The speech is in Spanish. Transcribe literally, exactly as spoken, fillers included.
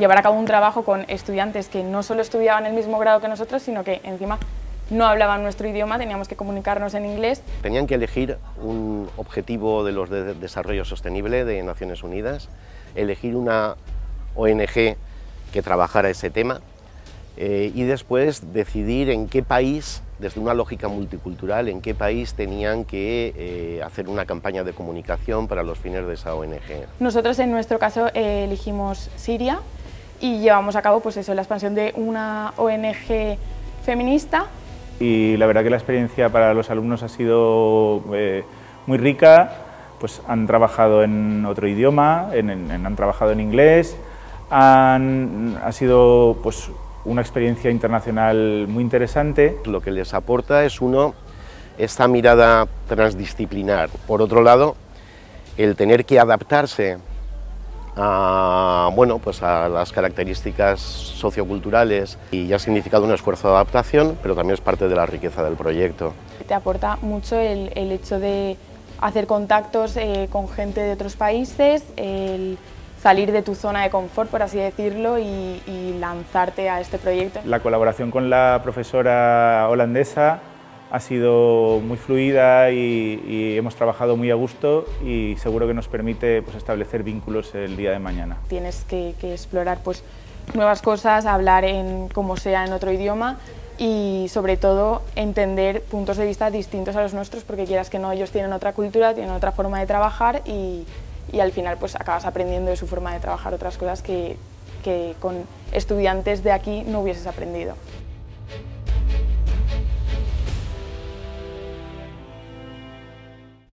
llevar a cabo un trabajo con estudiantes que no solo estudiaban el mismo grado que nosotros, sino que encima no hablaban nuestro idioma, teníamos que comunicarnos en inglés. Tenían que elegir un objetivo de los de desarrollo sostenible de Naciones Unidas, elegir una O N Ge que trabajara ese tema eh, y después decidir en qué país, desde una lógica multicultural, en qué país tenían que eh, hacer una campaña de comunicación para los fines de esa O N Ge. Nosotros en nuestro caso eh, elegimos Siria y llevamos a cabo pues eso, la expansión de una O N Ge feminista. Y la verdad que la experiencia para los alumnos ha sido eh, muy rica, pues han trabajado en otro idioma, en, en, han trabajado en inglés, han, ha sido pues, una experiencia internacional muy interesante. Lo que les aporta es, uno, esta mirada transdisciplinar. Por otro lado, el tener que adaptarse a, bueno, pues a las características socioculturales y ya ha significado un esfuerzo de adaptación, pero también es parte de la riqueza del proyecto. Te aporta mucho el, el hecho de hacer contactos eh, con gente de otros países, el salir de tu zona de confort, por así decirlo, y, y lanzarte a este proyecto. La colaboración con la profesora holandesa ha sido muy fluida y, y hemos trabajado muy a gusto y seguro que nos permite pues, establecer vínculos el día de mañana. Tienes que, que explorar pues, nuevas cosas, hablar en como sea en otro idioma y sobre todo entender puntos de vista distintos a los nuestros, porque quieras que no, ellos tienen otra cultura, tienen otra forma de trabajar y, y al final pues, acabas aprendiendo de su forma de trabajar otras cosas que, que con estudiantes de aquí no hubieses aprendido.